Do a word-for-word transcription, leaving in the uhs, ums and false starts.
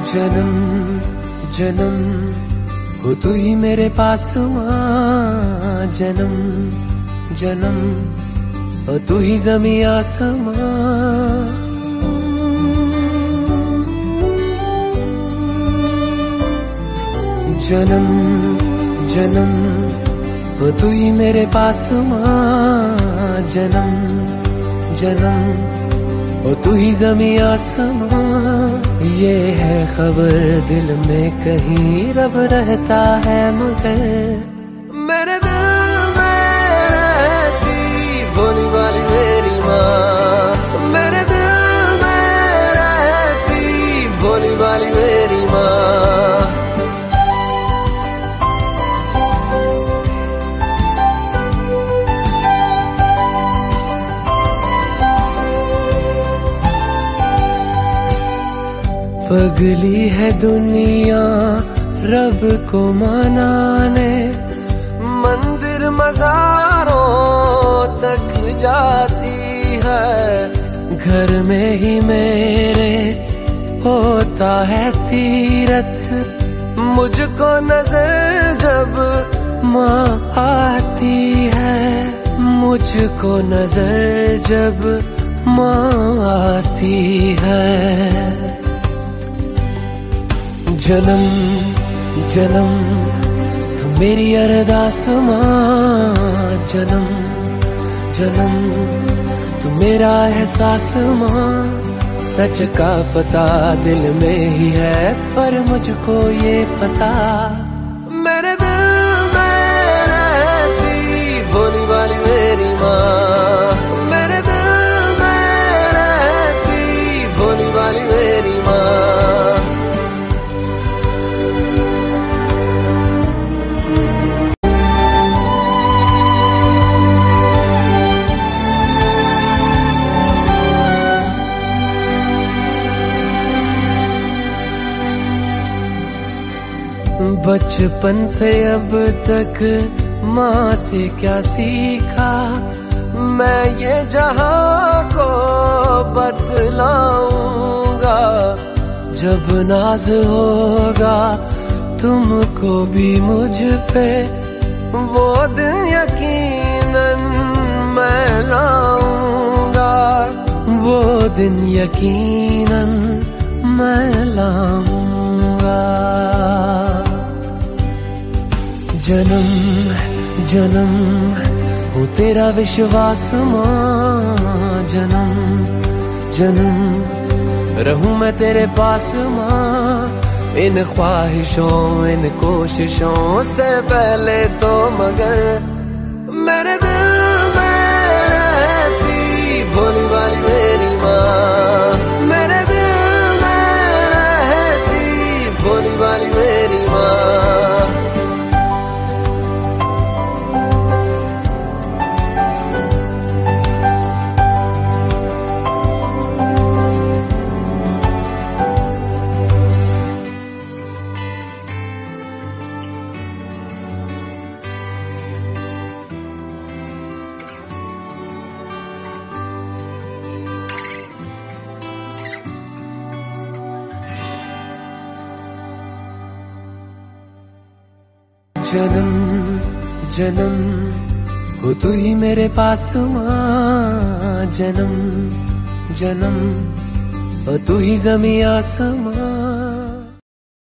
जन्म जन्म हो तू ही मेरे पास माँ, जन्म जन्म हो तू ही ज़मीं आसमां। जन्म जन्म हो तू ही मेरे पास माँ, जन्म जन्म हो तू ही ज़मीं आसमां। ये है खबर दिल में कहीं रब रहता है मगर मेरे दिल में रहती भोली वाली मेरी माँ, मेरे दिल में रहती भोली वाली मेरी माँ। पगली है दुनिया रब को मनाने, मंदिर मज़ारों तक जाती है। घर में ही मेरे होता है तीरथ, मुझको नजर जब माँ आती है, मुझको नजर जब माँ आती है। जन्म जन्म तू मेरी अरदास माँ, जन्म जन्म तू मेरा एहसास माँ। सच का पता दिल में ही है पर मुझको ये पता मेरे दिल में रहती भोली वाली मेरी माँ, मेरे दिल में रहती भोली वाली मेरी माँ। बचपन से अब तक माँ से क्या सीखा, मैं ये जहां को बतलाऊंगा। जब नाज होगा तुमको भी मुझ पे, वो दिन यकीनन मैं लाऊंगा, वो दिन यकीनन मैं लाऊंगा। जन्म जन्म हो तेरा विश्वास माँ, जन्म जन्म रहूं मैं तेरे पास माँ। इन ख्वाहिशों इन कोशिशों से पहले तो मगर मेरे दिल में रहती भोली वाली मेरी माँ, मेरे दिल में रहती भोली वाली मेरी माँ। जन्म जन्म हो तू ही मेरे पास माँ, जन्म जन्म हो तू ही ज़मीं आसमां।